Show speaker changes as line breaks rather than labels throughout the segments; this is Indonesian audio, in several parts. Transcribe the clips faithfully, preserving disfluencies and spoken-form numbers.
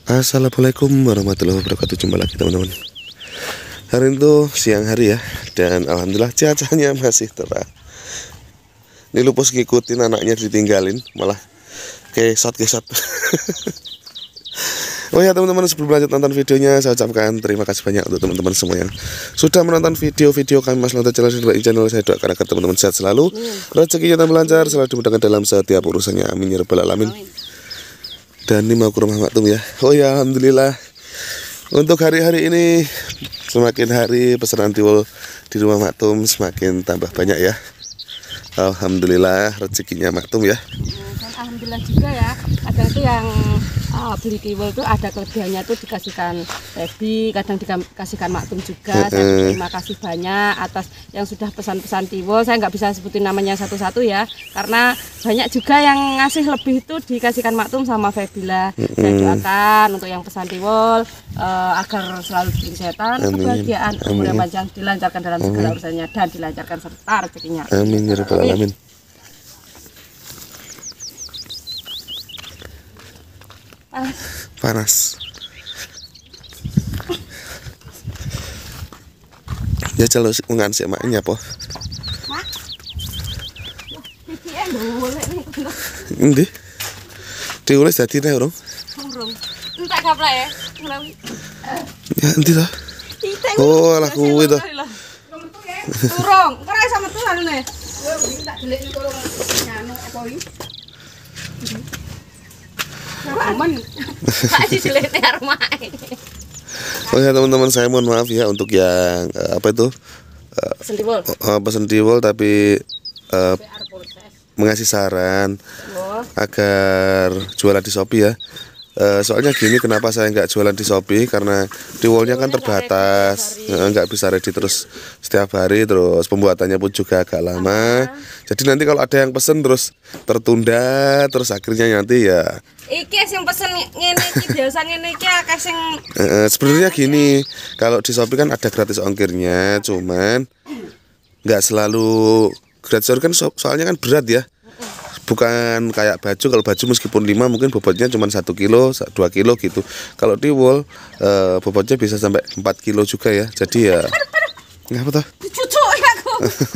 Assalamualaikum warahmatullahi wabarakatuh. Jumpa lagi teman-teman. Hari itu siang hari ya, dan alhamdulillah cuacanya masih cerah. Ini Lupus ngikutin anaknya ditinggalin, malah kesot kesot. Oh ya teman-teman, sebelum lanjut nonton videonya, saya ucapkan terima kasih banyak untuk teman-teman semua yang sudah menonton video-video kami Mas Lontar channel di channel saya. Doakan agar teman-teman sehat selalu, rezekinya tambah lancar, selalu dimudahkan dalam setiap urusannya. Amin ya rabbal alamin. Dan ini mau ke rumah Maktum ya. Oh ya, alhamdulillah. Untuk hari-hari ini semakin hari pesanan tiwul di rumah Maktum semakin tambah banyak ya. Alhamdulillah rezekinya Maktum ya.
Dan alhamdulillah juga ya. Kadang itu yang uh, beli tiwul itu ada kelebihannya tuh dikasihkan baby, kadang dikasihkan Maktum juga. Saya terima kasih banyak atas yang sudah pesan-pesan tiwul. Saya nggak bisa sebutin namanya satu-satu ya, karena banyak juga yang ngasih lebih itu dikasihkan Maktum sama Febila. Saya doakan untuk yang pesan tiwul uh, agar selalu diberi kesehatan, kebahagiaan, umur yang panjang, dilancarkan dalam segala urusannya dan dilancarkan serta rezekinya.
Amin ya rabbal alamin. Panas. Ya kalau ngan sik maknya po. Endi? Diulis dadi nek urung?
Urung. Entek gaplek ya.
Ya endi to? Oh, alah kuwi to.
Urung, ora iso metu alune. Tak delik karo nganu apa iki? Aman. Tak didelik karo mae.
Oh ya teman-teman, saya mohon maaf ya untuk yang uh, apa itu uh,
Pesen tiwul.
uh, pesen tiwul tapi uh, mengasih saran agar jualan di Shopee ya. Uh, soalnya gini, kenapa saya nggak jualan di Shopee, karena tiwulnya kan terbatas, nggak bisa ready terus setiap hari, terus pembuatannya pun juga agak lama. Jadi nanti kalau ada yang pesen terus tertunda, terus akhirnya nanti ya
iki sing pesen ngene iki biasa ngene iki akeh sing
uh, sebenarnya gini, kalau di Shopee kan ada gratis ongkirnya, cuman nggak selalu gratis ongkir kan, so soalnya kan berat ya. Bukan kayak baju, kalau baju meskipun lima mungkin bobotnya cuma satu kilo, dua kilo gitu. Kalau tiwul uh, bobotnya bisa sampai empat kilo juga ya. Jadi ya ngapa toh?
cucu ya aku.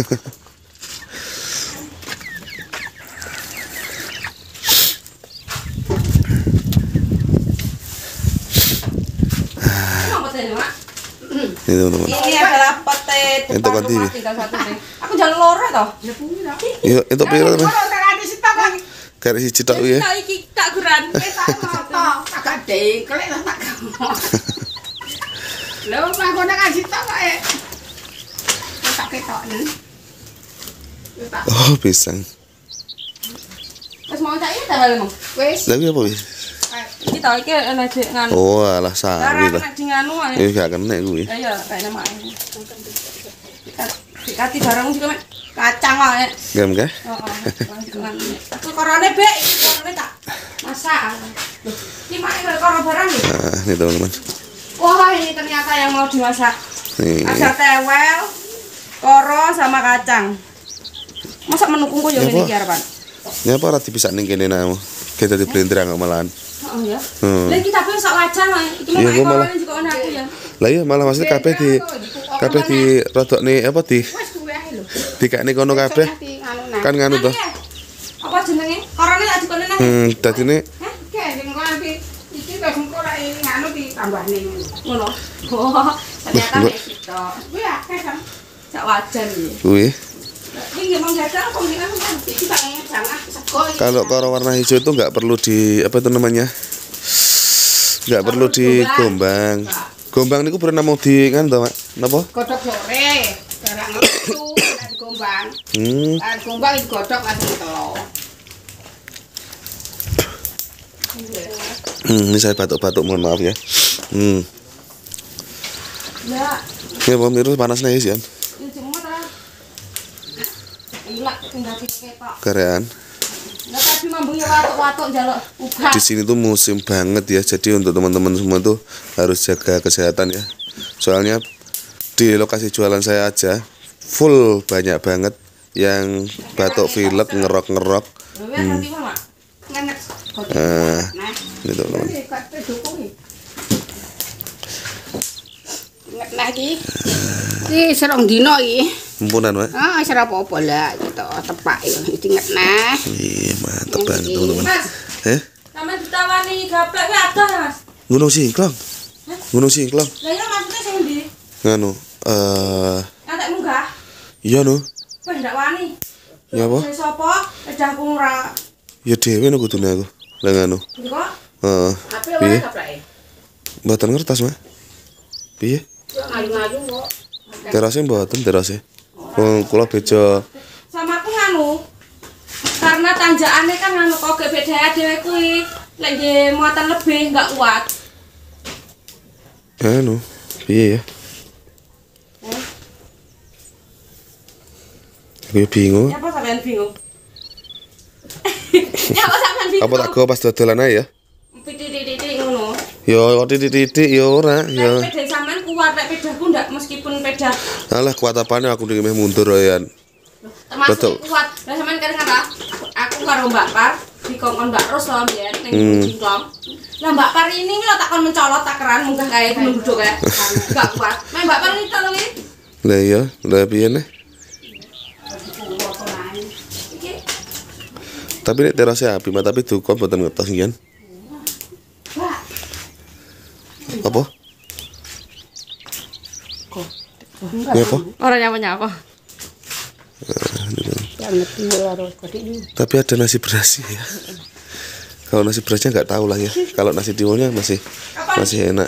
Ini teman-teman.
Ini adalah pete
Untuk
depan rumah tinggal satu nih. Aku jalan loro toh. Ya punya.
Iya, itu piro teman? Karek siji tok ya.
Tak iki tak guran. Eh tak apa. Tak gede, kelek tak gampang. Lho, mangkon tak sitok kok e. Tak ketok nih.
Oh, pisang.
Wes mau tak iki ta lho, wes.
Lagi apa wis?
Iki ta iki ana dik nganu.
Oh, alah sawi lah.
Nek di nganu ae.
Eh gak kena kuwi.
Ya ya, kayaknya mak. Dikati barang juga mek kacang wae.
Gam kah?
Heeh. Aku korone bek, iki korone tak masak. Loh, iki mak karo barang ya.
Nah, ini teman-teman.
Wah, ini ternyata yang mau dimasak.
Nih.
Ada tewel, koro sama kacang. Masak menukungku yo ngene iki arepan.
Ya apa ora dipisak ning kene namu. Kita di blender nggak malahan.
Oh ya. Lah iki tapi sak wajan wae. Iki mau korone juga ana aku ya.
Lah iya malah maksudnya kabeh di kabeh di rodokne apa di dikakne kono kabeh. Kan nganu to.
Apa jenenge? Korone tak dikone nang.
Hmm, dadine
Heh, ge sing kok iki iki wis engko lek nganu ditambahne ngono. Oh, ternyata wis itu. Kuwi akeh kan. Sak wajan iki.
kuwi.
Ini memang gagal apa ini kan iki banget jangan sego.
Kalau karo warna hijau itu nggak perlu di apa itu namanya? Nggak perlu digombang. Gombang niku pernah mau di kan to, Mak? Napa?
Godhog sore, barang lucu, dan gombang.
Hmm.
Dan gombang digodhog langsung telur.
Hmm, ini saya batuk-batuk, mohon maaf ya. Hmm.
Ya.
Ya, Pak Mirus panas nih sih,
Ini cuma ta. Ilak tinggal diketok.
Karean.
Lah tadi mambungnya watuk-watuk njaluk ubah.
Di sini tuh musim banget ya, jadi untuk teman-teman semua tuh harus jaga kesehatan ya. Soalnya di lokasi jualan saya aja full banyak banget yang batuk pilek ngerok-ngerok. Hmm.
Nah,
Nah, ini teman-teman.
inget nah iki. Iki serong dino iki.
Empunan, Mak.
Ah, wis ora apa-apa lah gitu, tepak yo inget nah.
Iya, mantep banget teman-teman.
Mas,
Eh?
sampean ditawani gaplek kuwi adoh ya, Mas?
Gunung Singklong. Gunung Singklong.
Lah ya maksudnya sing ndi?
Nganu, eh
Nanti munggah.
iya no.
Wis ndak wani.
Ya apa?
Sing sapa? Edahku ora.
Ya dhewe no kudune aku. Lah nganu.
Kok?
Heeh.
Tapi
Piye?
ora gapleke.
Mboten ngertos, Mak. Piye?
Yo ngayu-ngayu kok.
Terase mboten terase. Wong kula beja
Sama aku nganu. Karena tanjakane kan nganu kok gak beda dhewe kuwi. Lek nggih muatan lebih enggak kuat.
anu. Piye ya? Aku bingung.
Ya apa sampean bingung? Ya apa sampean bingung?
Apa tak go pas dodolan ae ya?
Titik-titik ngono.
Yo titik-titik yo ora, yo.
Nek peda sampean kuat, nek pedaku ndak meskipun peda
Alah kuat apane aku dhewe meh mundur royan.
termasuk
Betul.
kuat. Lah sampean kan kata aku karo Mbak Par dikongkon Mbak Ros lho mbiyen ning
Hmm.
Singklong. Lah Mbak Par ini lho takon mencolot takeran munggah kae gunung duduk kae. Enggak kuat. Mek Mbak Par ini tolong iki.
Lah iya, lah piye nih?
Iki
Tapi nek terase api mah tapi duka mboten ngetos ngian.
Mbak.
Apa? Ya apa?
Ora nyapa-nyapa.
Ya mesti ora kodik.
Tapi ada nasi beras ya. Kalau nasi berasnya nggak tahu lah ya. Kalau nasi tiwulnya masih masih enak.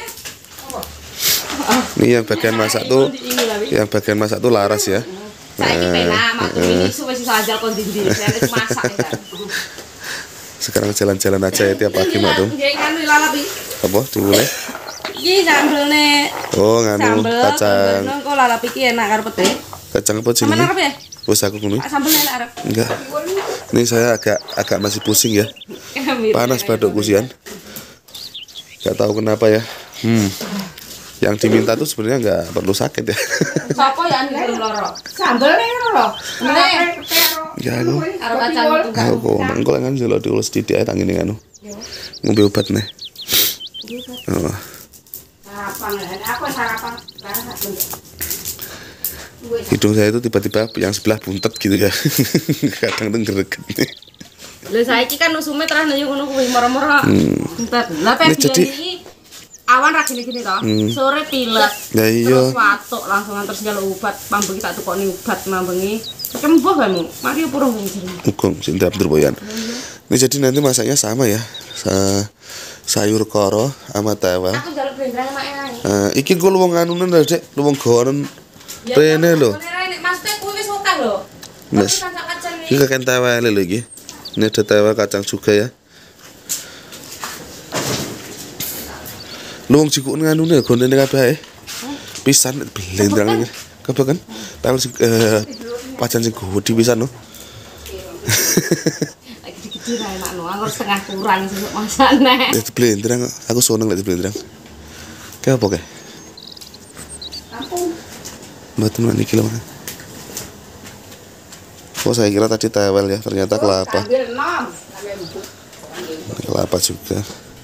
Ini yang bagian masak tuh, yang bagian masak tuh laras ya.
Saiki penak matur ini wis iso ajal kon ndi-ndi. Saya masak ya.
Sekarang jalan-jalan aja ya tiap pagi mak tuh.
Nggih nganu lalapi.
Apa tiwulnya?
Iki sambelne
Oh nganu
sambel
kacang,
ngono kok lalapi iki enak karo pete.
kacang apa
Sampeyan arep
jenenge?
ya?
Wes aku kuning.
Sambelnya enak arep.
Enggak. Ini saya agak agak masih pusing ya. Panas badanku sian. Gak tahu kenapa ya. Hmm. Yang diminta tuh sebenarnya nggak perlu sakit ya.
Sopo ya anu belum loro?
Sambel nih lho.
Ngene.
Ya aku.
Karo kacang tunggal.
Aku kok mangkol kan jelo diulus titik ae tangine anu. Ngombe obat nih. Oh.
Sarapan aku sarapan.
Hidung saya itu tiba-tiba yang sebelah buntet gitu ya. Kadang tuh greget nih.
Lha saiki kan usume terus nang ngono kuwi moro-moro. Entar. Lah
Ini
pe
jadi-
iki awan ra gini-gini to. Sore pilek.
Lah iya.
Terus watuk langsung terus njaluk obat, pambengi tak tukokne obat mambengi. Kembuh kamu. Mari purung wong jenenge.
Hukum sing dapur boyan. Ini jadi nanti masaknya sama ya. Sa sayur koro sama tewel.
Aku njaluk blendrang mak ae.
Eh, iki gue luwung anunen lho, Dek, luwung gonen rene lho.
Maksudnya kuwi wis akeh lho.
Mas.
Kacang-kacang
Iki kakek tewel lho iki. Ini ada tewel kacang juga ya. Luwung jikuk nganune gonene kabeh ae. Pisan blendrang iki. Kabeh kan? Tewel sing eh pacan sing gede pisan no.
Lagi dikit ra enak no, anggur setengah kurang sesuk masane.
Itu blendrang, aku seneng lek blendrang. Kayak apa kayak?
Kampung.
Batu mana kilo mana? Oh saya kira tadi tewel ya, ternyata kelapa.
Ambil enam. Ambil bubuk.
Kelapa juga.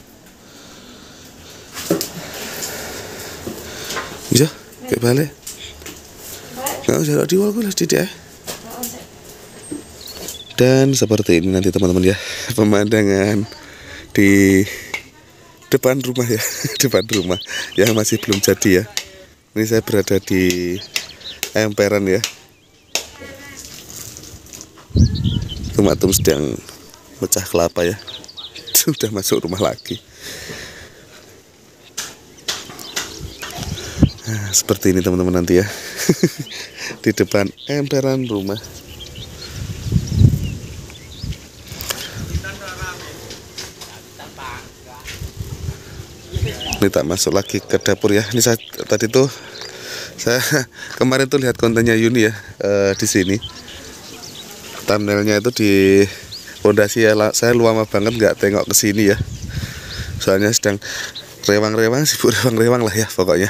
Bisa? Kayak balik. Nggak usah diwal gue lah tidak. Dan seperti ini nanti teman-teman ya pemandangan di depan rumah ya, depan rumah yang masih belum jadi ya. Ini saya berada di emperan ya. Tumatum sedang pecah kelapa ya. Sudah masuk rumah lagi. Nah, seperti ini teman-teman nanti ya. Di depan emperan rumah. Ini tak masuk lagi ke dapur ya. Ini saya tadi tuh saya kemarin tuh lihat kontennya Yuni ya eh, di sini. Thumbnailnya itu di pondasi ya. Saya lama banget nggak tengok ke sini ya. Soalnya sedang rewang-rewang, sibuk rewang-rewang lah ya pokoknya.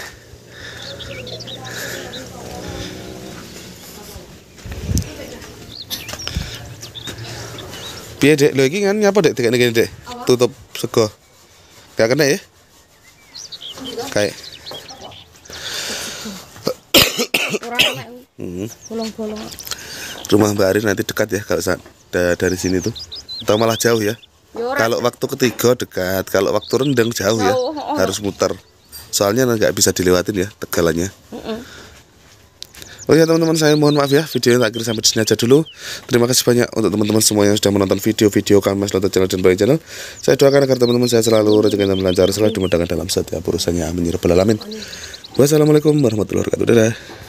Piye Dek, lho iki kan nyapa Dek tekane Dek? Tutup sego. Gak kena ya? Kayak
Ora enak.
Hmm.
Bolong-bolong.
Rumah Mbak Arin nanti dekat ya kalau saat da- dari sini tuh. Atau malah jauh ya?
Ya ora.
Kalau waktu ketiga dekat, kalau waktu rendang jauh ya.
Jauh, oh.
Harus muter. Soalnya nggak bisa dilewatin ya tegalannya.
Heeh.
Oh ya teman-teman, saya mohon maaf ya, videonya tak kira sampai di sini aja dulu. Terima kasih banyak untuk teman-teman semua yang sudah menonton video-video kami Mas Loto Channel dan Bayi Channel. Saya doakan agar teman-teman saya selalu rezekinya lancar, selalu dimudahkan dalam setiap urusannya. Amin ya rabbal alamin. Wassalamualaikum warahmatullahi wabarakatuh. Dadah.